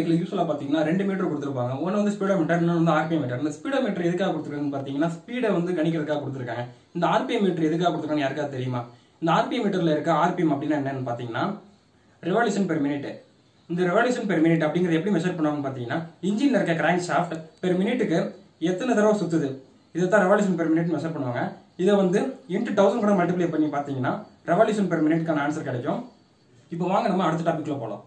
பைக்ல யூஸ்வலா பாத்தீங்கன்னா 2 மீட்டர் கொடுத்துருப்பாங்க. ஒன்னு வந்து ஸ்பீடோமீட்டர், இன்னொன்று வந்து ஆர்பிஎம் மீட்டர். இந்த ஸ்பீடோமீட்டர் எதுக்காக கொடுத்துருக்காங்கன்னு பாத்தீங்கன்னா ஸ்பீடை வந்து கணிக்கிறதுக்காக கொடுத்துருக்காங்க. இந்த ஆர்பிஎம் மீட்டர் எதுக்காக கொடுத்துருக்காங்க யாருக்காவது தெரியுமா? இந்த ஆர்பிஎம் மீட்டர்ல இருக்க ஆர்பிஎம் அப்படின்னா என்னன்னு பாத்தீங்கன்னா ரெவல்யூஷன் பெர் மினிட். இந்த ரெவல்யூஷன் பெர் மினிட் அப்படிங்கிறது எப்படி மெஷர் பண்ணுவாங்கன்னு பாத்தீங்கன்னா இன்ஜின்ல இருக்க கிராங்க் ஷாஃப்ட் பெர் மினிட்டுக்கு எத்தனை தடவை சுத்துது இதைத்தான் ரெவல்யூஷன் பெர் மினிட் மெஷர் பண்ணுவாங்க. இதை வந்து இன்ட்டு 1000 கூட மல்டிப்ளை பண்ணி பாத்தீங்கன்னா ரெவல்யூஷன் பெர் மினிட்கான ஆன்சர் கிடைக்கும். இப்போ வாங்க நம்ம அடுத்த டாபிக்ல போலாம்.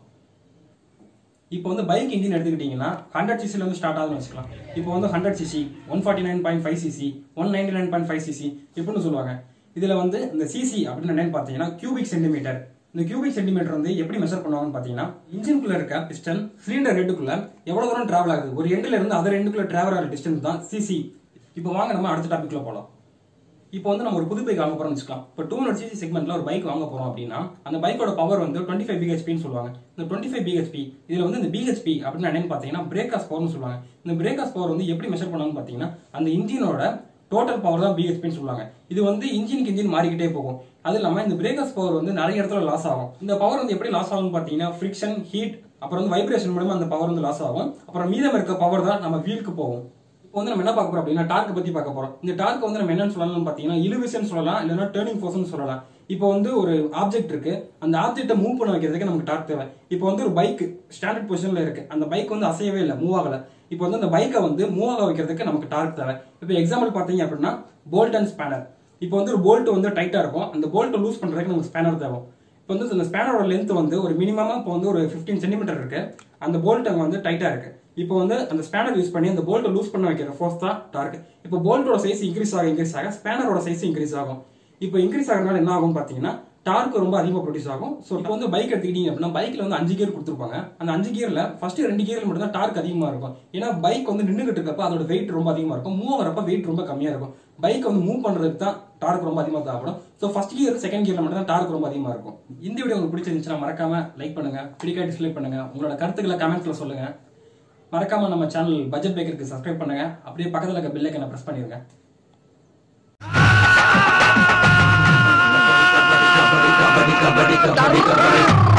இப்போ வந்து பைக் இன்ஜின் எடுத்துக்கிட்டீங்கன்னா 100 சிசில வந்து ஸ்டார்ட் ஆகுதுன்னு வச்சுக்கலாம். இப்போ வந்து 100 சிசி, 149.5 சிசி, 199.5 சிசி இப்படின்னு சொல்லுவாங்க. இதுல வந்து இந்த சிசி அப்படின்னு என்னன்னு பாத்தீங்கன்னா கியூபிக் சென்டிமீட்டர். இந்த கியூபிக் சென்டிமீட்டர் வந்து எப்படி மெஷர் பண்ணுவாங்கன்னு பாத்தீங்கன்னா இன்ஜினுக்குள்ள இருக்க பிஸ்டன் சிலிண்டர் ஹெட்டுக்குள்ள எவ்வளவு தூரம் டிராவல் ஆகுது, ஒரு எண்ட்ல இருந்து அதர் எண்டுக்குள்ள டிராவல் ஆகிற டிஸ்டன்ஸ் தான் சிசி. இப்போ வாங்க நம்ம அடுத்த டாபிக்ல போலாம். இப்போ வந்து நம்ம ஒரு புது பைக் வாங்க போறோம்னு வச்சுக்கலாம். இப்போ 200 சிசி செக்மெண்ட்ல ஒரு பைக் வாங்க போறோம் அப்படின்னா அந்த பைக்கோட பவர் வந்து 25 பிஹெச்பின்னு சொல்லுவாங்க. இந்த 25 பிஹெச்பி இதுல வந்து இந்த பிஹெச்பி அப்படின்னு என்னன்னு பாத்தீங்கன்னா பிரேக் காஸ் பவர்னு சொல்லுவாங்க. இந்த பிரேக் காஸ் பவர் வந்து எப்படி மெஷர் பண்ணுவாங்கன்னு பாத்தீங்கன்னா அந்த இன்ஜினோட டோட்டல் பவர் தான் பிஹெச்பின்னு சொல்லுவாங்க. இது வந்து இன்ஜினுக்கு இன்ஜின் மாறிக்கிட்டே போகும். அது இல்லாம இந்த பிரேக் காஸ் பவர் வந்து நிறைய இடத்துல லாஸ் ஆகும். இந்த பவர் வந்து எப்படி லாஸ் ஆகும்னு பாத்தீங்கன்னா ஃபிரிக்ஷன், ஹீட், அப்புறம் வந்து வைப்ரேஷன் மூலமா அந்த பவர் வந்து லாஸ் ஆகும். அப்புறம் மீதம் இருக்க பவர் தான் நம்ம வீலுக்கு போகும். இப்போ வந்து நம்ம என்ன பார்க்க போறோம் அப்படின்னா டார்க் பத்தி பார்க்க போறோம். இந்த டார்க் வந்து நம்ம என்னன்னு சொல்லலாம்னு பாத்தீங்கன்னா இலுவிஷன் சொல்லலாம், இல்லைன்னா டர்னிங் ஃபோர்ஸ்னு சொல்லலாம். இப்போ வந்து ஒரு ஆப்ஜெக்ட் இருக்கு, அந்த ஆப்ஜெக்ட்டை மூவ் பண்ண வைக்கிறதுக்கு நமக்கு டார்க் தேவை. இப்போ வந்து ஒரு பைக் ஸ்டாண்டர்ட் பொசிஷன்ல இருக்கு, அந்த பைக் வந்து அசையவே இல்லை, மூவ் ஆகல. இப்போ வந்து அந்த பைக்கை வந்து மூவ் ஆக வைக்கிறதுக்கு நமக்கு டார்க் தேவை. இப்போ எக்ஸாம்பிள் பாத்தீங்க அப்படின்னா போல்ட் அண்ட் ஸ்பேனர். இப்போ வந்து ஒரு போல்ட் வந்து டைட்டா இருக்கும், அந்த போல்ட்டை லூஸ் பண்றதுக்கு நமக்கு ஸ்பேனர் தேவை. இப்போ வந்து அந்த ஸ்பேனரோட லென்த் வந்து ஒரு மினிமமா இப்போ வந்து ஒரு 15 சென்டிமீட்டர் இருக்கு, அந்த போல்ட் அங்க வந்து டைட்டா இருக்கு. இப்போ வந்து அந்த ஸ்பேனர் யூஸ் பண்ணி அந்த போல்ட்டை லூஸ் பண்ண வைக்கிற ஃபோர்ஸ் தான் டார்க். இப்போ போல்ட்டோட சைஸ் இன்க்ரீஸ் ஆக ஸ்பேனரோட சைஸ் இன்க்ரீஸ் ஆகும். இப்போ இன்க்ரீஸ் ஆகிறதுனால என்ன ஆகும் பாத்தீங்கன்னா டார்க் ரொம்ப அதிகமாக ப்ரொடியூஸ் ஆகும். ஸோ இப்போ வந்து பைக் எடுத்துக்கிட்டீங்க அப்படின்னா பைக்ல வந்து 5 கியர் கொடுத்துருப்பாங்க. அந்த 5 கியர்ல ஃபர்ஸ்ட் 2 கியர்ல மட்டும் தான் டார்க் அதிகமா இருக்கும். ஏன்னா பைக் வந்து நின்றுகிட்டு இருக்கப்ப அதோட வெயிட் ரொம்ப அதிகமா இருக்கும், மூவ் ஆகிறப்ப வெயிட் ரொம்ப கம்மியா இருக்கும். பைக் வந்து மூவ் பண்றதுக்கு தான் டார்க் ரொம்ப அதிகமாக தேவைப்படும். ஸோ ஃபர்ஸ்ட் கியர் செகண்ட் கியர்ல மட்டும் தான் டார்க் ரொம்ப அதிகமா இருக்கும். இந்த வீடியோ உங்களுக்கு பிடிச்சிருந்துச்சுன்னா மறக்காம லைக் பண்ணுங்க, பிடிக்காம டிஸ்லைக் பண்ணுங்க, உங்களோட கருத்துக்களை கமெண்ட்ஸ்ல சொல்லுங்க. மறக்காம நம்ம சேனல் பட்ஜெட் பைக்கருக்கு சப்ஸ்கிரைப் பண்ணுங்க, அப்படியே பக்கத்துல இருக்க பெல் ஐகானை பிரஸ் பண்ணிருங்க. Kabaddi kabaddi kabaddi kabaddi kabaddi.